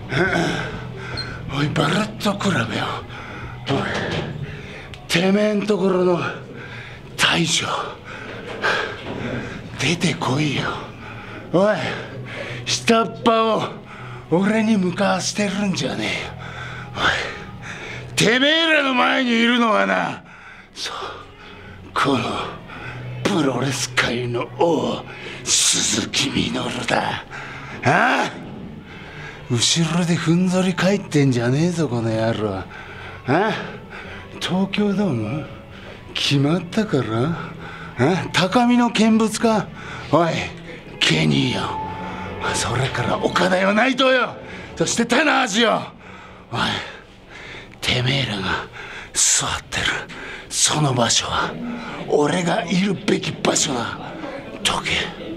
おいバラッと比べよ。おいてめえんところの大将出てこいよ。おい下っ端を俺に向かわせてるんじゃねえよ。おいてめえらの前にいるのはな、そうこのプロレス界の王鈴木みのるだ。ああ後ろでふんぞり返ってんじゃねえぞこの野郎。ああ東京ドーム決まったから。あ高みの見物か。おいケニーよ、それから岡田よ、内藤よ、そして棚橋よ。おいてめえらが座ってるその場所は俺がいるべき場所だ。どけ。